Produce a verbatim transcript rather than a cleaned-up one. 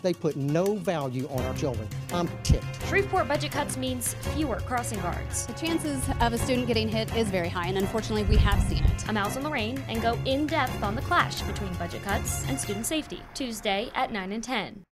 They put no value on our children. I'm ticked. Shreveport budget cuts means fewer crossing guards. The chances of a student getting hit is very high, and unfortunately we have seen it. I'm Allison Lorraine, and go in depth on the clash between budget cuts and student safety, Tuesday at nine and ten.